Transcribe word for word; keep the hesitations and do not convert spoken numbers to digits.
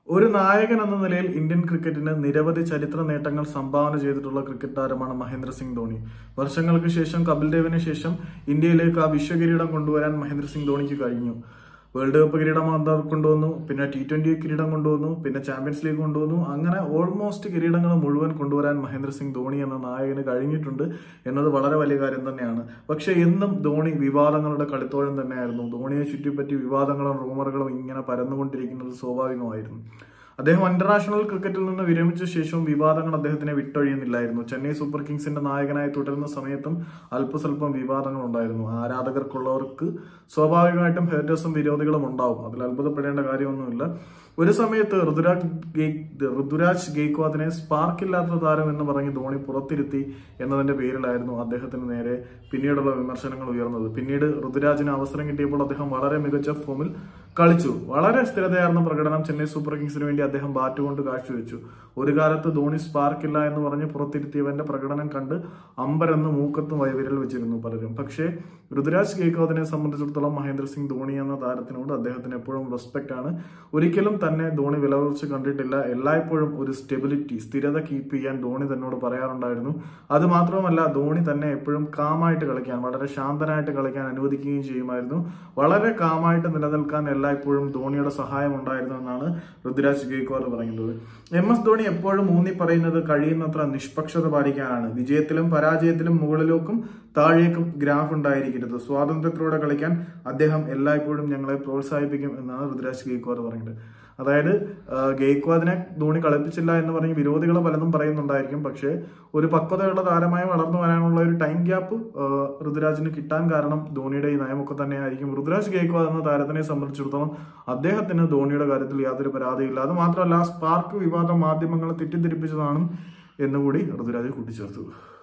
ഒരു നായകൻ എന്ന നിലയിൽ ഇന്ത്യൻ ക്രിക്കറ്റിന് നിരവധി ചരിത്ര നേട്ടങ്ങൾ സംഭാവന ചെയ്തിട്ടുള്ള ക്രിക്കറ്റ് താരമാണ് മഹേന്ദ്ര സിംഗ് ധോണി. വർഷങ്ങൾക്ക് ശേഷം കപിൽ ദേവിന് ശേഷം ഇന്ത്യയിലേക്ക് ആ വിശ്വകിരീടം കൊണ്ടുവരാൻ മഹേന്ദ്ര സിംഗ് ധോണിക്ക് കഴിഞ്ഞു. വേൾഡ് കപ്പ് കിരീടം കൊണ്ടുവന്നു, പിന്നെ ടി ട്വന്റി കിരീടം കൊണ്ടുവന്നു, പിന്നെ ചാമ്പ്യൻസ് ലീഗ് കൊണ്ടുവന്നു. അങ്ങനെ ഓൾമോസ്റ്റ് കിരീടങ്ങൾ മുഴുവൻ കൊണ്ടുവരാൻ മഹേന്ദ്ര സിംഗ് ധോണി എന്ന നായകന് കഴിഞ്ഞിട്ടുണ്ട് എന്നത് വളരെ വലിയ കാര്യം തന്നെയാണ്. പക്ഷെ എന്നും ധോണി വിവാദങ്ങളുടെ കളിത്തോഴൻ തന്നെയായിരുന്നു. ധോണിയെ ചുറ്റിപ്പറ്റി വിവാദങ്ങളും റൂമറുകളും ഇങ്ങനെ പരന്നുകൊണ്ടിരിക്കുന്നത് സ്വാഭാവികമായിരുന്നു. അദ്ദേഹം ഇന്റർനാഷണൽ ക്രിക്കറ്റിൽ നിന്ന് വിരമിച്ച ശേഷവും വിവാദങ്ങൾ അദ്ദേഹത്തിനെ വിട്ടൊഴിയുന്നില്ലായിരുന്നു. ചെന്നൈ സൂപ്പർ കിങ്സിന്റെ നായകനായി തുടരുന്ന സമയത്തും അല്പസ്വല്പം വിവാദങ്ങൾ ഉണ്ടായിരുന്നു. ആരാധകർക്കുള്ളവർക്ക് സ്വാഭാവികമായിട്ടും ഹേറ്റേഴ്സും വിരോധികളും ഉണ്ടാവും. അതിൽ അത്ഭുതപ്പെടേണ്ട കാര്യമൊന്നുമില്ല. ഒരു സമയത്ത് ഋതുരാജ് ഋതുരാജ് ഗെയ്ക്വാദിനെ സ്പാർക്കില്ലാത്ത താരം എന്ന് പറഞ്ഞ് ധോണി പുറത്തിരുത്തി എന്നതിന്റെ പേരിലായിരുന്നു അദ്ദേഹത്തിന് നേരെ പിന്നീടുള്ള വിമർശനങ്ങൾ ഉയർന്നത്. പിന്നീട് ഋതുരാജിന് അവസരം കിട്ടിയപ്പോൾ അദ്ദേഹം വളരെ മികച്ച ഫോമിൽ കളിച്ചു. വളരെ സ്ഥിരതയാർന്ന പ്രകടനം ചെന്നൈ സൂപ്പർ കിങ്സിന് വേണ്ടി അദ്ദേഹം ബാറ്റ് കൊണ്ട് കാഴ്ചവെച്ചു. ഒരു കാലത്ത് ധോണി സ്പാർക്കില്ല എന്ന് പറഞ്ഞ് പുറത്തിരുത്തിയവന്റെ പ്രകടനം കണ്ട് അമ്പരന്ന് മൂക്കത്തും വൈവിരൽ വെച്ചിരുന്നു പലരും. പക്ഷേ ഋതുരാജ് ഗെയ്ക്വാദിനെ സംബന്ധിച്ചിടത്തോളം മഹേന്ദ്ര സിംഗ് ധോണി എന്ന താരത്തിനോട് അദ്ദേഹത്തിന് എപ്പോഴും റെസ്പെക്ട് ആണ്. ഒരിക്കലും തന്നെ ധോണി വില കുറച്ച് കണ്ടിട്ടില്ല. എല്ലായ്പ്പോഴും ഒരു സ്റ്റെബിലിറ്റി, സ്ഥിരത കീപ്പ് ചെയ്യാൻ ധോണി തന്നോട് പറയാറുണ്ടായിരുന്നു. അത് മാത്രമല്ല, ധോണി തന്നെ എപ്പോഴും കാമായിട്ട് കളിക്കാൻ, വളരെ ശാന്തനായിട്ട് കളിക്കാൻ അനുവദിക്കുകയും ചെയ്യുമായിരുന്നു. വളരെ കാമായിട്ട് നിലനിൽക്കാൻ എല്ലായ്പ്പോഴും ധോണിയുടെ സഹായം ഉണ്ടായിരുന്നു എന്നാണ് ഋതുരാജ് ഗെയ്ക്വാദ് പറയുന്നത്. എം എസ് ധോണി എപ്പോഴും ഊന്നി പറയുന്നത് കഴിയുന്നത്ര നിഷ്പക്ഷത പാലിക്കാനാണ്. വിജയത്തിലും പരാജയത്തിലും മുകളിലേക്കും താഴേക്കും ഗ്രാഫ് ഉണ്ടായിരിക്കരുത്. സ്വാതന്ത്ര്യത്തിലൂടെ കളിക്കാൻ അദ്ദേഹം എല്ലായ്പ്പോഴും ഞങ്ങളെ പ്രോത്സാഹിപ്പിക്കും എന്നാണ് ഋതുരാജ് ഗെയ്ക്വാദ് പറയുന്നത്. അതായത് ഗെയ്ക്വാദിനെ ധോണി കളിപ്പിച്ചില്ല എന്ന് പറഞ്ഞ് വിരോധികൾ പലതും പറയുന്നുണ്ടായിരിക്കും. പക്ഷേ ഒരു പക്വതയുള്ള താരമായി വളർന്നു വരാനുള്ള ഒരു ടൈം ഗ്യാപ്പ് ഋതുരാജിന് കിട്ടാൻ കാരണം ധോണിയുടെ ഈ നയമൊക്കെ തന്നെയായിരിക്കും. ഋതുരാജ് ഗെയ്ക്വാദ് എന്ന താരത്തിനെ സംബന്ധിച്ചിടത്തോളം അദ്ദേഹത്തിന് ധോണിയുടെ കാര്യത്തിൽ യാതൊരു പരാതിയില്ല. അത് മാത്രമല്ല, സ്പാർക്ക് വിവാദം മാധ്യമങ്ങളെ തെറ്റിദ്ധരിപ്പിച്ചതാണ് എന്നുകൂടി ഋതുരാജ് കൂട്ടിച്ചേർത്തു.